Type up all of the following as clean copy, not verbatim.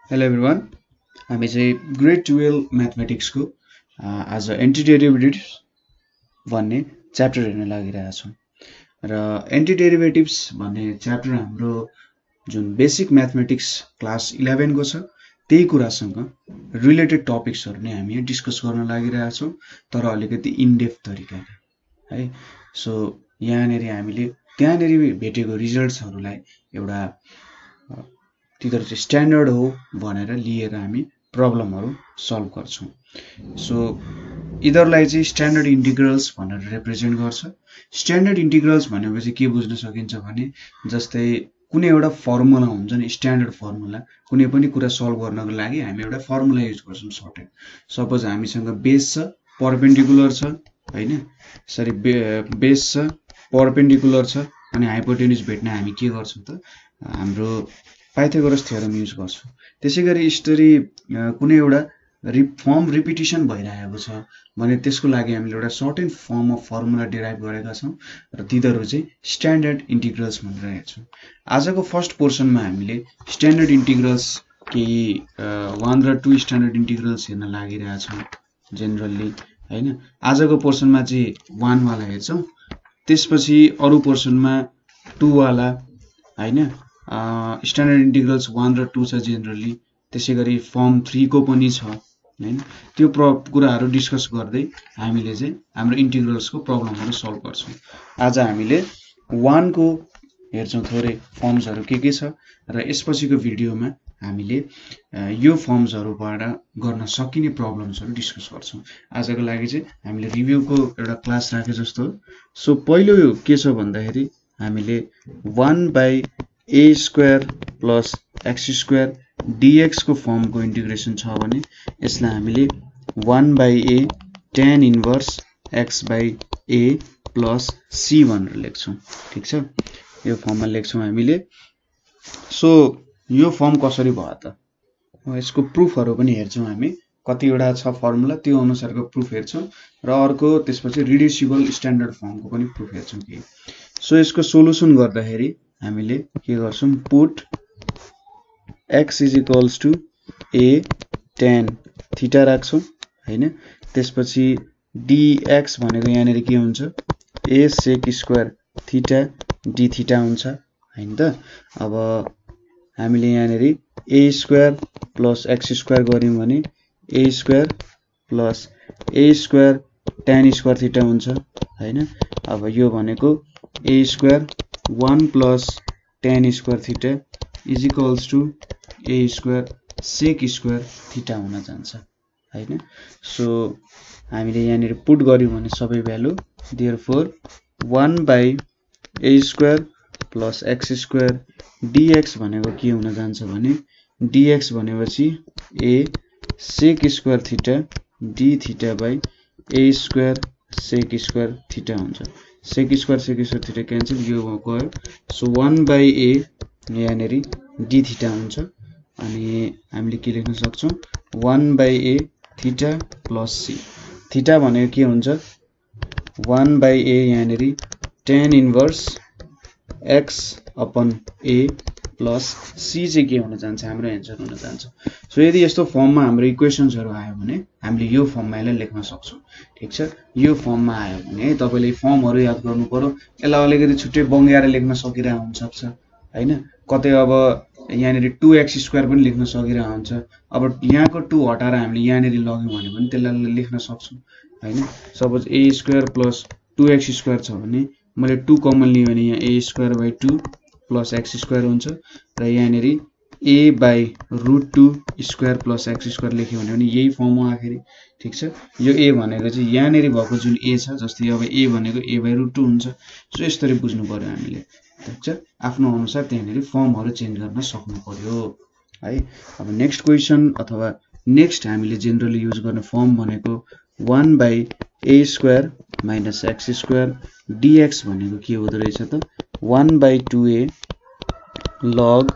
Hello everyone हामी चाहिँ grade 12 म्याथमेटिक्सको आज एन्टिडेरिभेटिभ्स भन्ने च्याप्टर हेर्न लागिरहेछौँ र एन्टिडेरिभेटिभ्स भन्ने च्याप्टर हाम्रो जुन बेसिक म्याथमेटिक्स क्लास 11 को छ त्यही कुरासँग रिलेटेड टपिक्सहरू नै हामी डिस्कस गर्न लागिरहेछौँ तर अलिकति इनडेप्थ तरिकाले है। सो यहाँनेरि हामीले त्यहाँनेरि भेटेको रिजल्ट्सहरूलाई एउटा तिनीहरू चाहिँ स्ट्यान्डर्ड हो भनेर लिएर हामी प्रब्लमहरू सल्भ गर्छौँ। सो यिनीहरूलाई चाहिँ स्ट्यान्डर्ड इन्टिग्रल्स भनेर रिप्रेजेन्ट गर्छ। स्ट्यान्डर्ड इन्टिग्रल्स भनेपछि के बुझ्न सकिन्छ भने जस्तै कुनै एउटा फर्मुला हुन्छ नि, स्ट्यान्डर्ड फर्मुला, कुनै पनि कुरा सल्भ गर्नको लागि हामी एउटा फर्मुला युज गर्छौँ सर्टेन। सपोज हामीसँग बेस छ, परपेन्डिकुलर छ होइन, बेस छ, परपेन्डिकुलर छ अनि हाइपोटेन्युज भेट्न हामी के गर्छौँ त हाम्रो पाइथागोरस थ्योरम युज गर्छौँ। त्यसैगरी यसरी कुनै एउटा फर्म रिपिटिसन भइरहेको छ भने त्यसको लागि हामीले एउटा certain form of formula derive गरेका छौँ र तिनीहरू चाहिँ स्ट्यान्डर्ड इन्टिग्रल्स भनेर हेर्छौँ। आजको फर्स्ट पोर्सनमा हामीले स्ट्यान्डर्ड इन्टिग्रल्स केही 1 र 2 स्ट्यान्डर्ड इन्टिग्रल्स हेर्न लागिरहेछौँ जेनरली होइन। आजको पोर्सनमा चाहिँ 1 वाला हेर्छौँ, त्यसपछि अरू पोर्सनमा 2 वाला होइन, स्ट्यान्डर्ड इन्टिग्रल्स 1 र 2 छ जेनरली, त्यसैगरी फर्म 3 को पनि छ हैन। त्यो कुराहरू डिस्कस गर्दै हामीले चाहिँ हाम्रो इन्टिग्रल्सको प्रब्लमहरू सल्भ गर्छौँ। आज हामीले 1 को हेर्छौँ थोरै फर्म्सहरू के छ र यसपछिको भिडियोमा हामीले यो फर्म्सहरूबाट गर्न सकिने प्रब्लम्सहरू डिस्कस गर्छौँ। आजको लागि चाहिँ हामीले रिभ्यूको एउटा क्लास राखे जस्तो हो। सो पहिलो के छ भन्दाखेरि हामीले 1/a² प्लस x² dx को फर्मको इन्टिग्रेसन छ भने यसलाई हामीले 1/a tan inverse x/a plus c भनेर लेख्छौँ। ठिक छ, यो फर्ममा लेख्छौँ हामीले। सो यो फर्म कसरी भयो त, यसको प्रुफहरू पनि हेर्छौँ हामी, कतिवटा छ फर्मुला त्यो अनुसारको प्रुफ हेर्छौँ र अर्को त्यसपछि रिड्युसिबल स्ट्यान्डर्ड फर्मको पनि प्रुफ हेर्छौँ के। सो यसको सोलुसन गर्दाखेरि हामीले के गर्छौँ, put x is a tan theta राख्छौँ हैन। त्यसपछि dx भनेको यहाँनेर के हुन्छ, a sec square theta d theta हुन्छ हैन त। अब हामीले यहाँनेर a² प्लस x² गर्यौं भने a² plus a² tan square theta हुन्छ हैन। अब यो भनेको a² 1 plus tan square theta is equals to a² sec square theta हुन जान्छ हैन। सो हामीले यहाँनिर पुट गर्यौं भने सबै value, therefore 1/a² plus x² dx भनेको के हुन जान्छ भने dx भनेपछि a sec square theta d theta by a² sec square theta हुन्छ। सेक स्क्वायर थीटा क्यान्सल, यो गयो। सो 1/a यहाँनेर d थीटा हुन्छ अनि हामीले के लेख्न सक्छौँ, 1/a theta plus c। Theta भनेको के हुन्छ, 1/a यहाँनेर tan inverse x upon a plus c चाहिँ के हुन जान्छ, हाम्रो एन्सर हुन जान्छ। सो यदि यस्तो फर्ममा हाम्रो इक्वेसन्सहरू आयो भने हामीले यो फर्ममा यसलाई लेख्न सक्छौँ। ठिक छ, यो फर्ममा आयो भने तपाईले फर्महरू याद गर्नु पर्यो। यसलाई अलिकति छुट्टै बङ्ग्याएर लेख्न सकिरहेको हुन सक्छ हैन, कतै अब यहाँनेर 2x² पनि लेख्न सकिरहेको हुन्छ। अब यहाँको 2 हटाएर हामीले यहाँनेर लग्यौं भने पनि त्यसलाई लेख्न सक्छौँ हैन। सपोज a² प्लस 2x² छ भने मैले 2 कमन लिएँ भने यहाँ a²/2 प्लस x² हुन्छ र यहाँनेर a/√2² प्लस x² लेख्यो भने यही फर्म हो आखिरी। ठिक छ, यो a भनेको चाहिँ यहाँनेर भएको जुन a छ, जस्तै अब a भनेको a/√2 हुन्छ। सो यसरी बुझ्नु पर्यो हामीले। ठिक छ, आफ्नो अनुसार त्यहाँनेर फर्महरू चेन्ज गर्न सक्नु पर्यो है। अब नेक्स्ट क्वेसन अथवा नेक्स्ट हामीले जेनरली युज गर्ने फर्म भनेको 1/a² माइनस x² dx भनेको के हुँदो रहेछ त, 1/2a log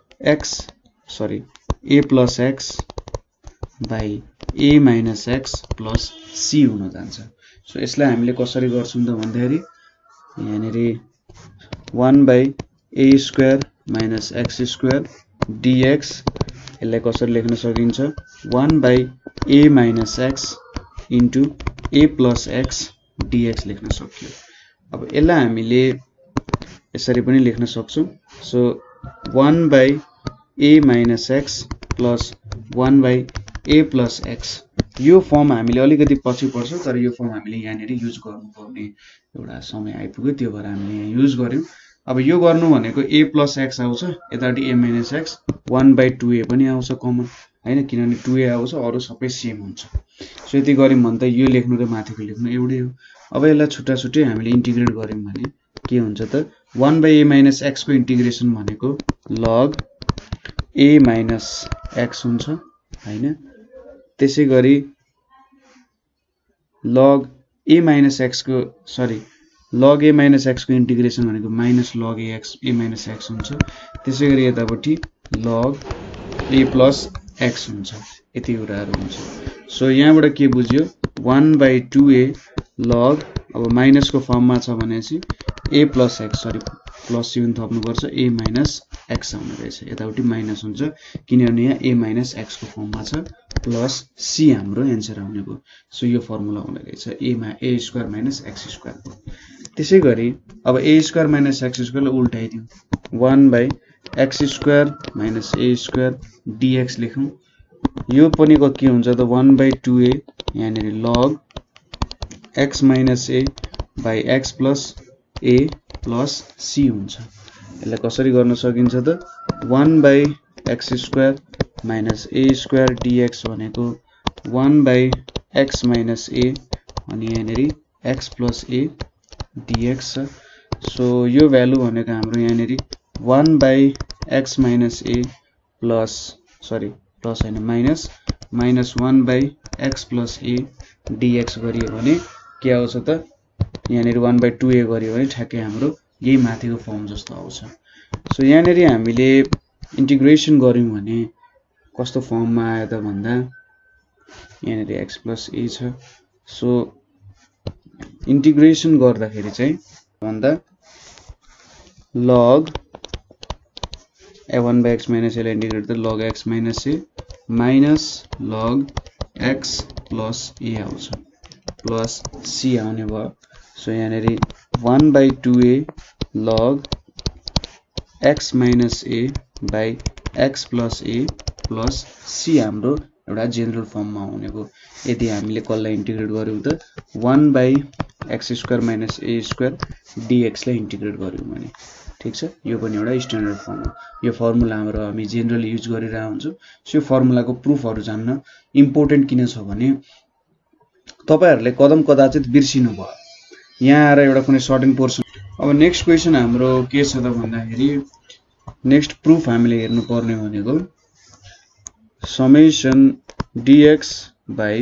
a plus x by a minus x plus c हुन जान्छ। सो यसलाई हामीले कसरी गर्छौं त भन्दाखेरि यहाँनेर 1/a² माइनस x² dx यसलाई कसरी लेख्न सकिन्छ 1/a - x into a + x dx लेख्न सक्यो। अब यसलाई हामीले यसरी पनि लेख्न सक्छौं। So 1/a - x plus 1/a + x यो फर्म हामीले अलिकति पछि पर्छ, तर यो फर्म हामीले यहाँनिर युज गर्नुपर्ने एउटा समय आइपुग्यो, त्यो भएर हामीले यहाँ युज गर्यौं। अब यो गर्नु भनेको a + x आउँछ, यतापट्टि a - x 1/2a पनि आउँछ कमन हैन, किनभने 2a आउँछ, अरु सबै सेम हुन्छ। सो यति गर्यौं भने त यो लेख्नु र माथिको लेख्नु एउटै हो। अब यसलाई छुट्टा छुट्टै हामीले इन्टिग्रेट गर्यौं भने के हुन्छ त 1/a - x को इन्टिग्रेसन भनेको log a - x हुन्छ हैन। त्यसैगरी log a - x को log a - x को इन्टिग्रेसन भनेको -log a - x हुन्छ। त्यसैगरी यतापट्टि log a + x हुन्छ। यति कुराहरु हुन्छ। सो यहाँबाट के बुझ्यो 1/2a log अब माइनस को फर्ममा छ भनेपछि a + x प्लस सी पनि थप्नुपर्छ a - x आउने रहेछ, यतापट्टि माइनस हुन्छ किनभने यहाँ a - x को फर्ममा छ, प्लस c हाम्रो एन्सर आउने भयो। सो यो फर्मुला हुने रहेछ a² - x²। त्यसैगरी अब a² - x² लाई उल्टाइदिउँ 1/x² - a² dx लेखौं। यो पनि के हुन्छ त 1/2a यहाँनिर log x - a x + a + c हुन्छ। यसलाई कसरी गर्न सकिन्छ त 1/x² - a² dx भनेको 1/x - a अनि यहाँनिर x + a dx छ। सो यो भ्यालु भनेको हाम्रो यहाँनिर 1/x - a प्लस हैन माइनस -1/x + a dx गरियो भने के आउँछ त यहाँनिर 1/2a गरियो भने ठ्याक्कै हाम्रो यही माथिको फर्म जस्तो आउँछ। सो यहाँनिर हामीले इन्टिग्रेसन गर्यौं भने कस्तो फर्ममा आयो त भन्दा यहाँनिर x + a छ। सो इन्टिग्रेसन गर्दाखेरि चाहिँ भन्दा log a1/x - a लाई इन्टिग्रेट त log x - a minus log x + a आउँछ, प्लस c आउने भयो। सो यहाँनिर 1/2a log x - a x + a plus c हाम्रो एउटा जेनरल फर्ममा हुने भयो। यदि हामीले कसलाई इन्टिग्रेट गर्यौं त 1/x² - a² dx लाई इन्टिग्रेट गर्यौं भने ठीक छ। यो पनि एउटा स्ट्यान्डर्ड फर्म हो। यो फर्मुला हाम्रो हामी जेनरली युज गरिरहेको हुन्छौं। सो यो फर्मुलाको प्रुफहरु जान्न इम्पोर्टेन्ट किन छ भने तपाईहरुले कदम कदाचित बिर्सिनु भयो, यहाँ आएर एउटा कुनै सर्टेन पोर्सन। अब नेक्स्ट क्वेशन हाम्रो के छ त भन्दाखेरि नेक्स्ट प्रुफ हामीले हेर्नु पर्ने भनेको summation dx by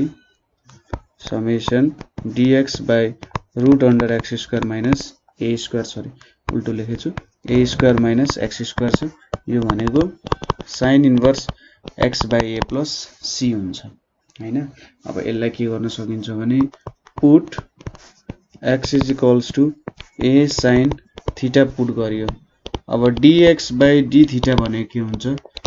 √x² - a² उल्टो लेखेछु a² - x² छ। यो भनेको sin इन्भर्स x/a + c हुन्छ हैन। अब यसलाई के गर्न सकिन्छ भने put x = a sin theta put गरियो। अब dx/dθ भनेको के हुन्छ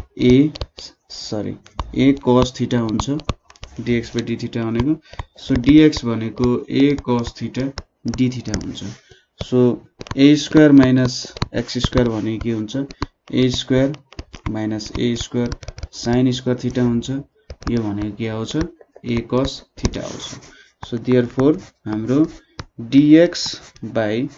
a cos θ हुन्छ dx/dθ भनेको। सो dx भनेको a cos θ dθ हुन्छ। सो a² - x² भनेको के हुन्छ a² - a² sin स्क्वायर θ हुन्छ। यो भनेको के आउँछ a cos θ आउँछ। सो देयरफोर हाम्रो dx/√a²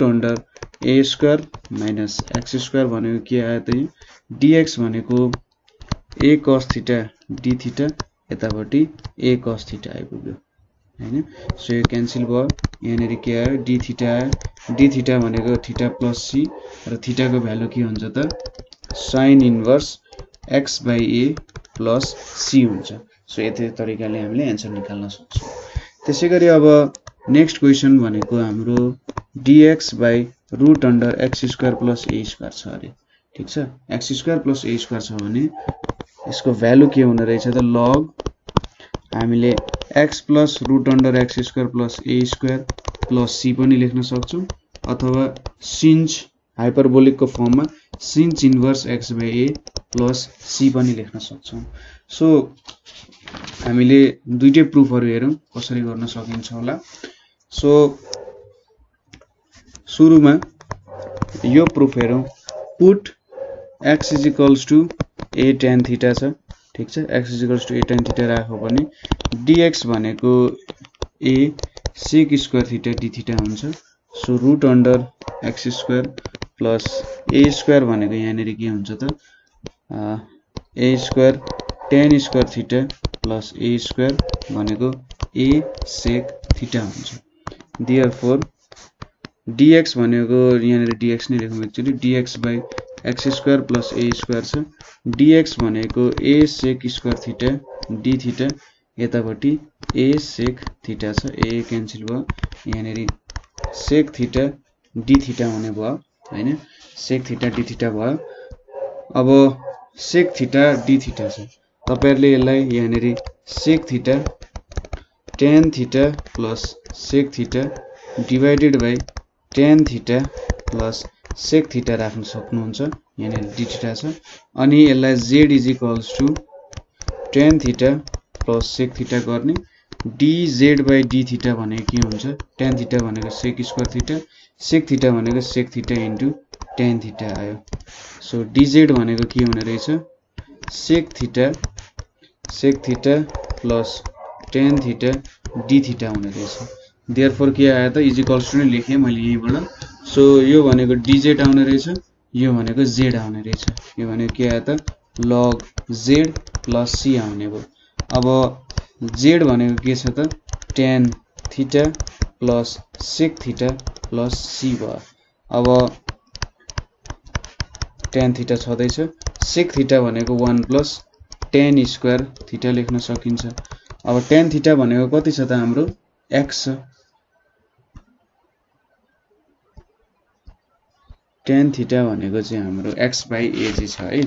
- x² भनेको के आयो त dx भनेको a cos θ dθ, यतापट्टि a cos θ आइपुग्यो हैन। सो यो क्यान्सल भयो, यहाँनिर के आयो dθ आयो। dθ भनेको θ + c र θ को भ्यालु के हुन्छ त sin इन्भर्स x/a + c हुन्छ। सो यति तरिकाले हामीले एन्सर निकाल्न सक्छौं। त्यसैगरी अब नेक्स्ट क्वेशन भनेको हाम्रो dx/√x² + a² छ अरे ठीक छ। x² + a² छ भने यसको भ्यालु के हुने रहेछ त log हामीले x + √x² + a² + c पनि लेख्न सक्छौं, अथवा sinc हाइपरबोलिक को फर्ममा sinc inverse x/a plus C पनि लेख्न सक्छौं। सो हामीले दुईटै प्रुफहरु हेरौं कसरी गर्न सकिन्छ होला। सो सुरुमा यो प्रुफ हेरौं। Put x = a tan theta छ, ठीक छ। x = a tan थीटा राखौ भने dx भनेको a sec square theta d theta हुन्छ। So √x² plus a square भनेको यहाँनेरि के हुन्छ त a square tan square theta plus a square भनेको a sec थीटा हुन्छ। देयरफोर dx भनेको यहाँनेरि dx नै लेखौं actually dx/x² plus a square छ। dx भनेको a sec square theta d theta यतापट्टि a sec थीटा छ। a क्यान्सल भयो, यहाँनेरि sec थीटा d थीटा हुने भयो हैन, sec थीटा d थीटा भयो। अब sec थीटा d थीटा छ, तपाईहरुले यसलाई यहाँनेरि sec theta tan theta plus sec theta divided by tan theta plus sec theta राख्न सक्नुहुन्छ। यहाँनेरि d थीटा छ अनि यसलाई z = tan theta plus sec theta गर्ने। dz/d थीटा भनेको के हुन्छ, tan थीटा भनेको sec square theta, sec theta भनेको sec theta into tan theta आयो। सो dz भनेको के हुने रहेछ, sec theta plus tan theta d theta हुने रहेछ। देयरफोर के आयो त इक्वल्स टु नै लेखे मैले यहीबाट। सो यो भनेको dz आउने रहेछ, यो भनेको z आउने रहेछ। यो भनेको के आयो त log z प्लस c आउने भयो। अब z भनेको के छ त tan theta plus sec theta plus c भयो। अब tan थीटा छदैछ, sec थीटा भनेको 1 प्लस tan स्क्वायर थीटा लेख्न सकिन्छ। अब tan थीटा भनेको कति छ त हाम्रो x छ, tan थीटा भनेको चाहिँ हाम्रो x/a छ है।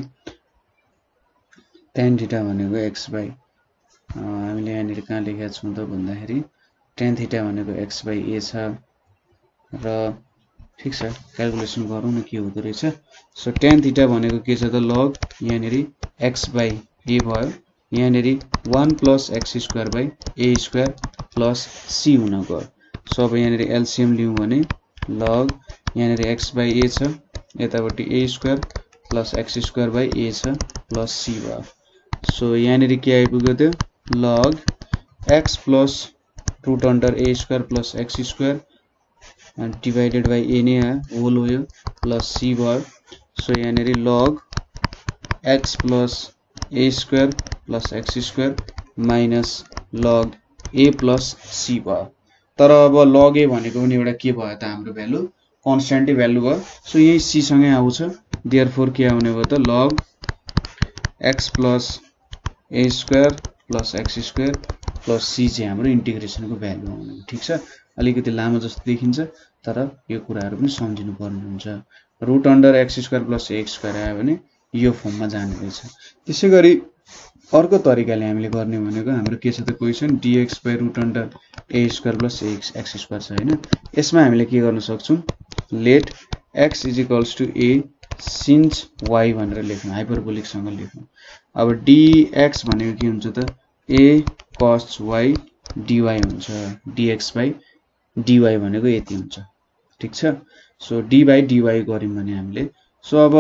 tan थीटा भनेको x/ हामीले यहाँनेरि कहाँ लेखेका छौं त भन्दाखेरि tan थीटा भनेको x/a छ र ठीक छ, क्याल्कुलेसन गरौँ न के हुँदो रहेछ। सो tan थीटा भनेको के छ त log यहाँनेरि x/a भयो, यहाँनेरि 1 plus x² / a² plus c हुन गयो। सो अब यहाँनेरि एलसीएम लियौं भने log यहाँनेरि x/a छ, यतापट्टि a² प्लस x² / a छ प्लस c भयो। सो यहाँनेरि के आइपुग्यो त log x plus √a² plus x² divided by a नै आयो, होल हो यो प्लस c भयो। सो यहाँनेरि log x plus a² plus x² minus log a plus c भयो। तर अब log a भनेको पनि एउटा के भयो त हाम्रो भ्यालु कन्स्ट्यान्टै भ्यालु भयो। सो यही c सँगै आउँछ। देयरफोर के आउने भयो त log x plus a² plus x² plus c चाहिँ हाम्रो इन्टिग्रेसनको भ्यालु आउने हो। ठीक छ, अलिकति लामो जस्तो देखिन्छ तर यो कुराहरु पनि सम्झिनु पर्ने हुन्छ। √x² प्लस ax² आयो भने यो फर्ममा जाने रहेछ। त्यसैगरी अर्को तरिकाले हामीले गर्ने भनेको हाम्रो के छ त क्वेशन dx/√a² प्लस x² छ हैन। यसमा हामीले के गर्न सक्छौं, let x = a sinh y भनेर लेख्नु, हाइपरबोलिक सँग लेख्नु। अब dx भनेको के हुन्छ त a cos y dy हुन्छ, dx/dy भनेको यति हुन्छ। ठीक छ, सो d/dy गर्यौं भने हामीले सो अब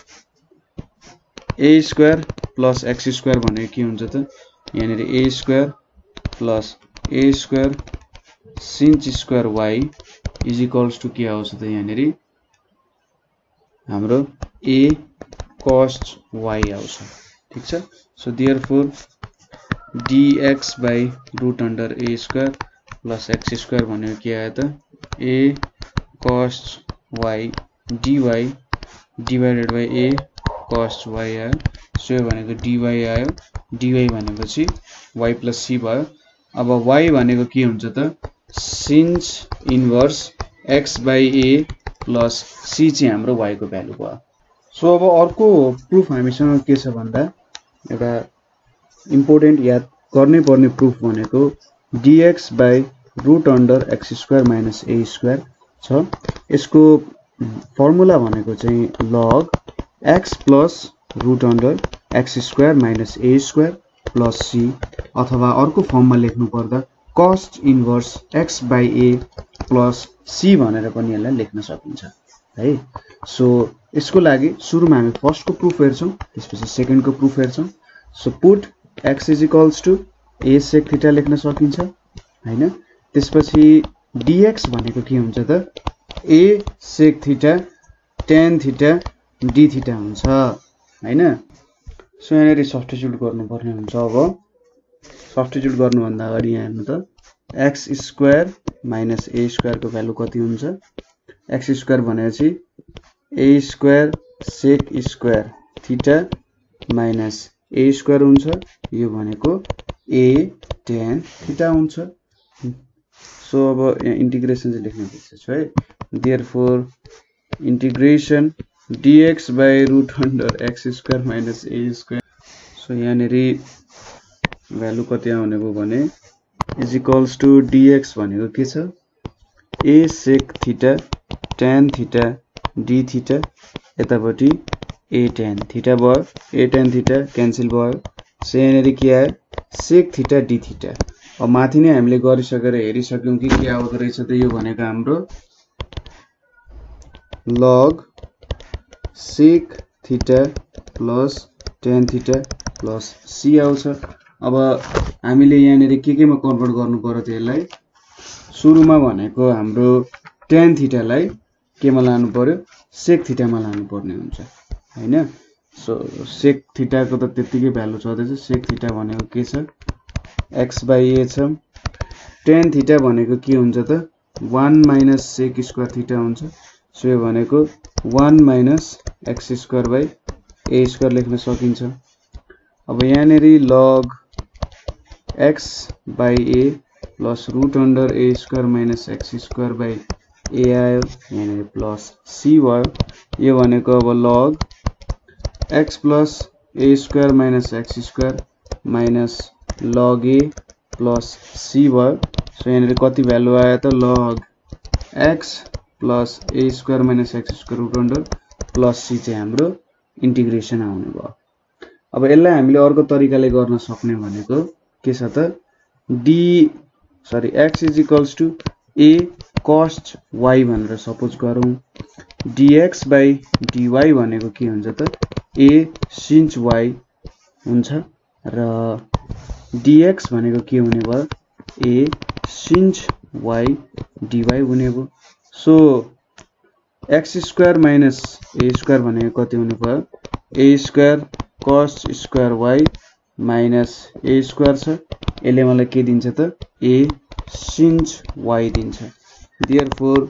a² प्लस x² भनेको के हुन्छ त यहाँनेरि a² plus a² sinh square y is के आउँछ त यहाँनेरि हाम्रो a cos y आउँछ। ठीक छ, so therefore dx/√a² plus x² भनेको के आयो त a cos y dy divided by a cos y आयो। सो यो भनेको dy आयो, dy भनेपछि y प्लस c भयो। अब y भनेको के हुन्छ त since inverse x/a plus c चाहिँ हाम्रो y को भ्यालु भयो। सो अब अर्को प्रुफ हामीसँग के छ भन्दा एउटा इम्पोर्टेन्ट याद गर्नै पर्ने प्रुफ भनेको dx/√x² माइनस a² छ। यसको फर्मुला भनेको चाहिँ log x plus root under x square minus a square plus c, अथवा अर्को फर्ममा लेख्नु पर्दा cosh inverse x by a plus c भनेर पनि यसलाई लेख्न सकिन्छ है। सो यसको लागि सुरुमा हामी फर्स्टको प्रुफ हेर्छौं, त्यसपछि सेकेन्डको प्रुफ हेर्छौं। So put x is equals to a sec theta लेख्न सकिन्छ हैन। त्यसपछि dx भनेको के हुन्छ त, a sec theta tan theta d theta हुन्छ हैन। सो यहाँनेरि सब्स्टिट्युट गर्नुपर्ने हुन्छ। अब सब्स्टिट्युट गर्नुभन्दा अगाडि यहाँ हेर्नु त, x square minus a square को भ्यालु कति हुन्छ, x स्क्वायर भनेपछि a square sec square theta minus a square हुन्छ, यो भनेको a tan थीटा हुन्छ। सो अब यहाँ इंटीग्रेशन चाहिँ लेख्न बिर्सेछु है। Therefore integration dx by root under x square minus a square. So यहाँनेरि भ्यालु कति आउने भयो भने इज इक्वल्स टु dx भनेको के छ, a sec theta tan theta d theta, यतापट्टि a tan थीटा भयो, a tan थीटा क्यान्सल भयो। सो यहाँनेरि के आयो, sec थीटा d थीटा। अब माथि नै हामीले गरिसकेर हेरिसक्यौं कि के आउँदो रहेछ त, यो भनेको हाम्रो log sec theta plus tan theta plus c आउँछ। अब हामीले यहाँनेरि केमा कन्भर्ट गर्नु पर्यो त, यसलाई सुरुमा भनेको हाम्रो tan थीटालाई केमा लानु पर्यो, sec थीटामा लानु पर्ने हुन्छ हैन। सो sec थीटाको त त्यतिकै भ्यालु छँदैछ, sec थीटा भनेको के छ, x बाई a छ। tan थीटा भनेको के हुन्छ त, 1 माइनस sec स्क्वायर थीटा हुन्छ। सो यो भनेको 1 minus x square by a square लेख्न सकिन्छ। अब यहाँनेरि log x by a plus root under a square minus x square by a आयो, यहाँनेरि प्लस c भयो। यो भनेको अब log x plus a square minus x square minus log a plus c भयो। सो यहाँनेरि कति भ्यालु आयो त, log x plus a square minus x square root under plus c चाहिँ हाम्रो इंटीग्रेशन आउने भयो। अब यसलाई हामीले अर्को तरिकाले गर्न सक्ने भनेको के छ त, x is equals to a cos y भनेर सपोज गरौँ। dx बाई dy भनेको के हुन्छ त, a sin y हुन्छ, र dx भनेको के हुने भयो, a sin y dy हुने भयो। So x square minus a square भनेको कति हुने भयो, a square cos square y minus a square छ, यसले मलाई के दिन्छ त, a sin y दिन्छ। Therefore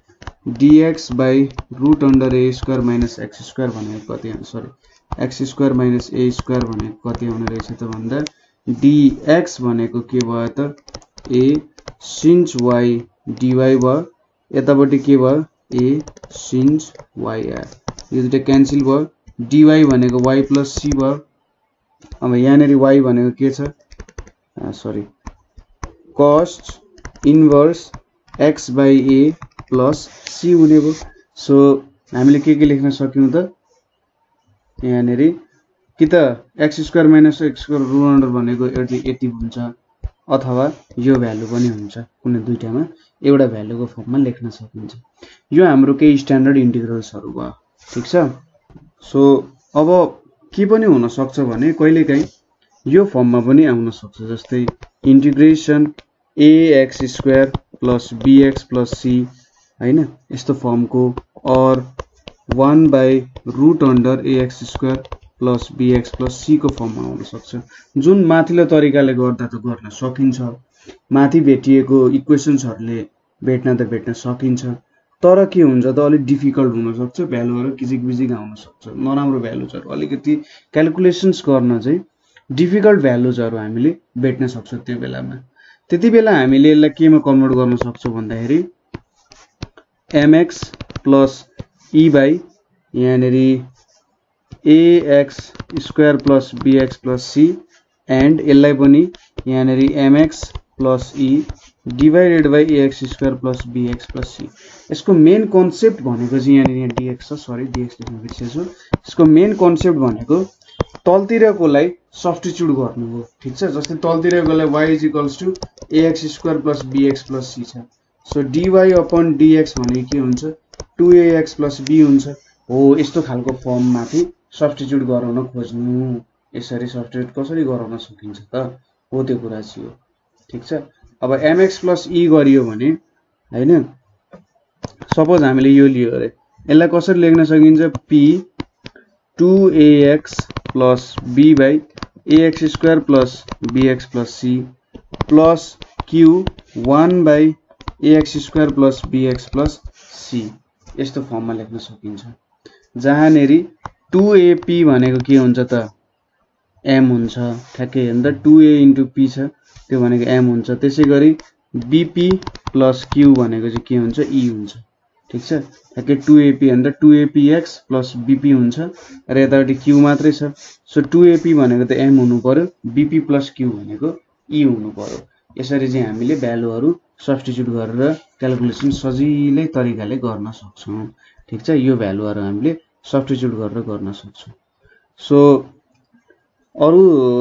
dx by root under a square minus x square भनेको कति, sorry x square minus a square भनेको कति आउने रहेछ त भन्दा, dx भनेको के भयो त, a sin y dy भयो, यतापट्टि के भयो, a sin y आयो, यो दुईटा क्यान्सल भयो। dy भनेको y प्लस c भयो। अब यहाँनेरि y भनेको के छ, sorry cos inverse x by a plus c हुने भयो। सो हामीले के लेख्न सक्यौं त, यहाँनेरि कि त x square minus x square root under भनेको 80 हुन्छ, अथवा यो भ्यालु पनि हुन्छ, कुनै दुईटामा एउटा भ्यालुको फर्ममा लेख्न सकिन्छ। यो हाम्रो केही स्ट्यान्डर्ड इन्टिग्रल्सहरु भयो, ठीक छ। सो अब के पनि हुन सक्छ भने कहिलेकाहीँ यो फर्ममा पनि आउन सक्छ, जस्तै integration ax square plus bx plus c हैन, यस्तो फर्मको, और 1 by root under ax square plus bx plus c को फर्ममा आउन सक्छ, जुन माथिल्लो तरिकाले गर्दा त गर्न सकिन्छ। माथि भेटिएको इक्वेशन्सहरुले भेट्न त भेट्न सकिन्छ, तर के हुन्छ त, अलि डिफिकल्ट हुन सक्छ, भ्यालुहरु किजिक आउन सक्छ, नराम्रो भ्यालुजहरु अलिकति क्याल्कुलेसन्स गर्न चाहिँ डिफिकल्ट भ्यालुजहरु हामीले भेट्न सक्छ। त्यो बेलामा त्यति बेला हामीले यसलाई केमा कन्भर्ट गर्न सक्छौं भन्दाखेरि mx प्लस e बाई यहाँनेरि ax square plus bx plus c, and यसलाई पनि यहाँनेरि mx plus e divided by ax square plus bx plus c। यसको मेन कन्सेप्ट भनेको चाहिँ यहाँ dx छ, सरी dx लेख्न बिर्सेछु। यसको मेन कन्सेप्ट भनेको तलतिरकोलाई सब्स्टिट्युट गर्नु हो, ठीक छ। जस्तै तलतिरकोलाई y is equals to ax square plus bx plus c छ। सो dy अपन dx भने के हुन्छ 2ax प्लस b हुन्छ। हो यस्तो खालको फर्म माथि सब्स्टिट्युट गराउन खोज्नु। यसरी सब्स्टिट्युट कसरी गराउन सकिन्छ त, हो त्यो कुरा चाहिँ हो, ठीक छ। अब mx प्लस e गरियो भने हैन, सपोज हामीले यो लियो अरे, यसलाई कसरी लेख्न सकिन्छ p 2ax plus b by ax square plus bx plus c plus q 1 by ax square plus bx plus c, यस्तो फर्ममा लेख्न सकिन्छ। जहाँनेरि 2ap भनेको के हुन्छ त m हुन्छ, ठ्याक्कै अन्त 2a इन्टु p छ, त्यो भनेको m हुन्छ। त्यसै गरी bp प्लस q भनेको चाहिँ के हुन्छ e हुन्छ, ठीक छ। ठ्याक्कै 2ap अन्त 2apx प्लस bp हुन्छ र यतापट्टि q मात्रै छ। सो 2ap भनेको त m हुनु पर्यो, bp प्लस q भनेको e हुनु पर्यो। यसरी चाहिँ हामीले भ्यालुहरू सब्स्टिट्युट गरेर क्याल्कुलेसन सजिलै तरिकाले गर्न सक्छौं, ठीक छ। यो भ्यालुहरू हामीले सब्स्टिट्युट गरेर गर्न सक्छौं। सो अरु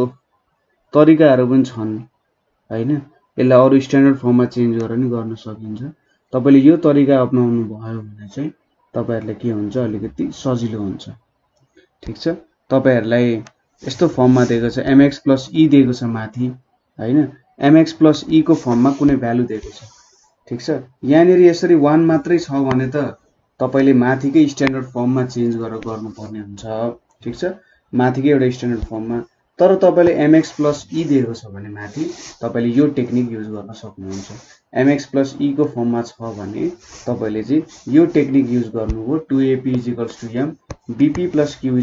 तरिकाहरू पनि छन् हैन, यसलाई अरु स्ट्यान्डर्ड फर्ममा चेन्ज गरेर नि गर्न सकिन्छ। तपाईले यो तरिका अपनाउनु भयो भने चाहिँ तपाईहरुले के हुन्छ अलिकति सजिलो हुन्छ, ठीक छ। तपाईहरुलाई यस्तो फर्ममा दिएको छ mx प्लस e दिएको छ माथि हैन, mx प्लस e को फर्ममा कुनै भ्यालु दिएको छ, ठीक छ। यहाँनेरि यसरी 1 मात्रै छ भने त तपाईले माथिकै स्ट्यान्डर्ड फर्ममा चेन्ज गरेर गर्नुपर्ने हुन्छ, ठीक छ, माथिकै एउटा स्ट्यान्डर्ड फर्ममा। तर तपाईले mx प्लस e दिएको छ भने माथि तपाईले यो टेक्निक युज गर्न सक्नुहुन्छ। mx प्लस e को फर्ममा छ भने तपाईले चाहिँ यो टेक्निक युज गर्नुभयो 2ap = m bp plus q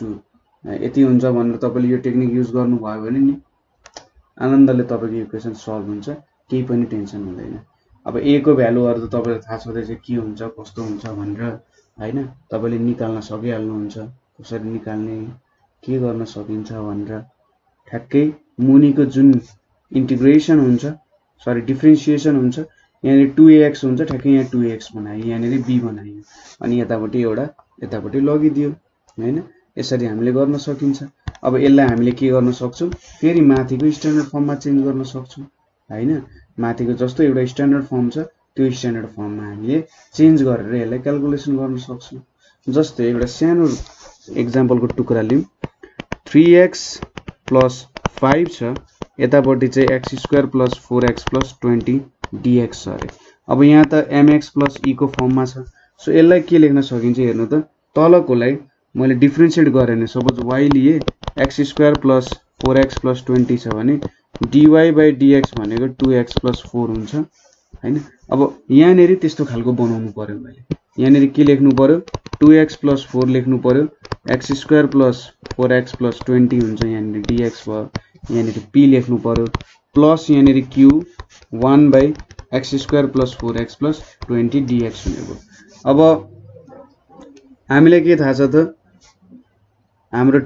= यति हुन्छ भनेर तपाईले यो टेक्निक युज गर्नुभयो भने नि आनन्दले तपाईको इक्वेसन सल्भ हुन्छ, केही पनि टेन्सन हुँदैन। अब a को भ्यालुहरु त तपाईलाई थाहा छँदैछ के हुन्छ कस्तो हुन्छ भनेर हैन, तपाईले निकाल्न सकिहाल्नुहुन्छ कसरी निकाल्ने के गर्न सकिन्छ भनेर। ठ्याक्कै मुनिको जुन इन्टिग्रेसन हुन्छ, सरी डिफरेन्सिएसन हुन्छ, यहाँ 2ax हुन्छ, ठ्याक्कै यहाँ 2ax बनायो, यहाँ b बनायो, अनि यतापट्टि एउटा यतापट्टि लगिदियो हैन। यसरी हामीले गर्न सकिन्छ। अब यसलाई हामीले के गर्न सक्छौं, फेरि माथिको स्ट्यान्डर्ड फर्ममा चेन्ज गर्न सक्छौं हैन। माथिको जस्तो एउटा स्ट्यान्डर्ड फर्म छ त्यो स्ट्यान्डर्ड फर्ममा हामीले चेन्ज गरेर यसलाई क्याल्कुलेसन गर्न सक्छौं। जस्तै एउटा सानो एक्जाम्पलको टुक्रा लियौं, 3x प्लस 5 छ, यतापट्टि चाहिँ x square plus 4x plus 20 dx छ अरे। अब यहाँ त mx प्लस e को फर्ममा छ। सो यसलाई के लेख्न सकिन्छ हेर्नु त, तलकोलाई मैले डिफरेन्शिएट गरे भने सपोज y लिए x square plus 4x plus 20 छ भने dy बाइ dx भनेको 2x प्लस 4 हुन्छ हैन। अब यहाँनेरि त्यस्तो खालको बनाउनु पर्यो, मैले यहाँनेरि के लेख्नु पर्यो 2x प्लस 4 लेख्नु पर्यो, x square plus 4x plus 20 हुन्छ, यहाँनेरि dx भयो, यहाँनेरि p लेख्नु पर्यो प्लस यहाँनेरि q 1 by x square plus 4x plus 20 dx हुने भयो। अब हामीले के थाहा छ त, हाम्रो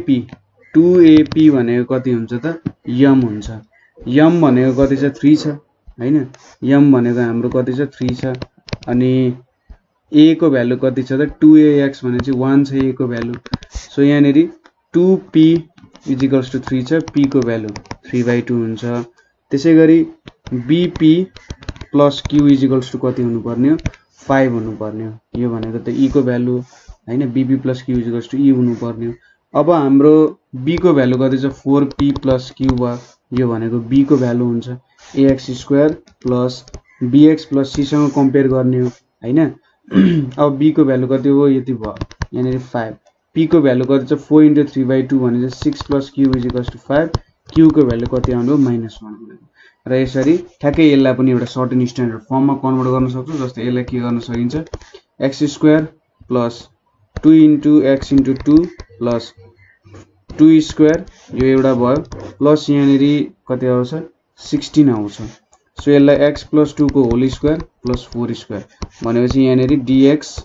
2ap भनेको कति हुन्छ त m हुन्छ। m भनेको कति छ 3 छ हैन, m भनेको हाम्रो कति छ 3 छ, अनि a को भ्यालु कति छ त 2ax भने चाहिँ 1 छ a को भ्यालु। सो यहाँनेरि 2p = 3 छ, p को भ्यालु 3/2 हुन्छ। त्यसै गरी bp प्लस q = कति हुनुपर्ने हो 5 हुनुपर्ने हो, यो भनेको त e को भ्यालु हैन, bp प्लस q = e हुनुपर्ने हो। अब हाम्रो b को भ्यालु कति छ 4p प्लस q भयो, यो भनेको b को भ्यालु हुन्छ, ax square plus bx plus c सँग कम्पेयर गर्ने हो हैन। अब b को भ्यालु कति हो यति भयो, यहाँनेरि 5, p को भ्यालु कति छ 4 * 3/2 भने चाहिँ 6 प्लस q = 5, q को भ्यालु कति आउनु -1 र यसरी ठ्याक्कै यसलाई पनि एउटा सर्टेन स्ट्यान्डर्ड फर्ममा कन्भर्ट गर्न सक्छौं। जस्तै यसलाई के गर्न सकिन्छ x square plus 2 * x * 2 plus 2 square, यो एउटा भयो, प्लस यहाँनेरि कति आउँछ 16 आउँछ। सो यसलाई x प्लस 2 को होल स्क्वायर प्लस 4 स्क्वायर भनेपछि यहाँनेरि dx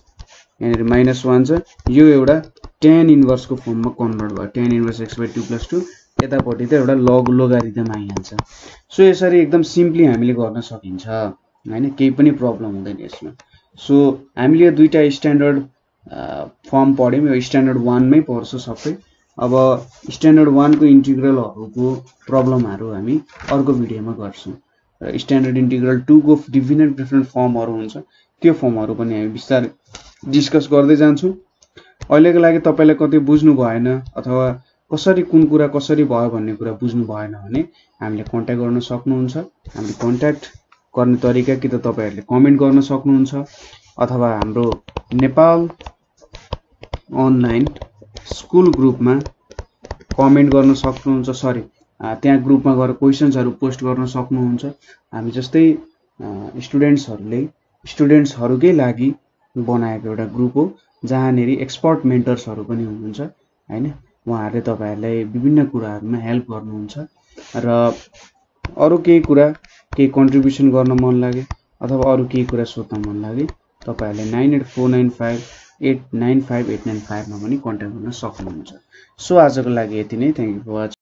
यहाँनेरि -1 छ, यो एउटा tan इन्भर्स को फर्ममा कन्भर्ट भयो, tan इन्भर्स x/2 + 2 यतापट्टि त एउटा लोगारिथम आइहाल्छ। सो यसरी एकदम सिम्पली हामीले गर्न सकिन्छ हैन, केही पनि प्रब्लम हुँदैन यसमा। सो हामीले दुईटा स्ट्यान्डर्ड फर्म पढ्यौँ, यो स्ट्यान्डर्ड 1 मै पर्छ सबै। अब स्ट्यान्डर्ड 1 को इन्टिग्रलहरूको प्रब्लमहरू हामी अर्को भिडियोमा गर्छौँ। र स्ट्यान्डर्ड इन्टिग्रल 2 को डिफ्रेन्ट फर्महरू हुन्छ, त्यो फर्महरू पनि हामी बिस्तारै डिस्कस गर्दै जान्छौँ। अहिलेको लागि तपाईलाई कतै बुझ्नु भएन अथवा कसरी कुन कुरा कसरी भयो भन्ने कुरा बुझ्नु भएन भने हामीले कन्ट्याक्ट गर्न सक्नुहुन्छ। हामीले कन्ट्याक्ट गर्ने तरिका कि त तपाईहरुले कमेन्ट गर्न सक्नुहुन्छ अथवा हाम्रो नेपाल अनलाइन स्कुल ग्रुपमा कमेन्ट गर्न सक्नुहुन्छ। सरी, त्यहाँ ग्रुपमा गएर क्वेशन्सहरु पोस्ट गर्न सक्नुहुन्छ। हामी जस्तै स्टुडेन्ट्सहरुकै लागि बनाएको एउटा ग्रुप हो, जहाँनेरि एक्सपर्ट मेन्टर्सहरु पनि हुनुहुन्छ हैन। उहाँहरुले तपाईहरुलाई विभिन्न कुराहरुमा हेल्प गर्नुहुन्छ। र अरु केही कुरा, केही कन्ट्रिब्युसन गर्न मन लागे अथवा अरु केही कुरा सोध्न मन लागे तपाईहरुले 9849589589 मा पनि कन्ट्याक्ट गर्न सक्नुहुन्छ। सो आजको लागि यति नै। Thank you for watching.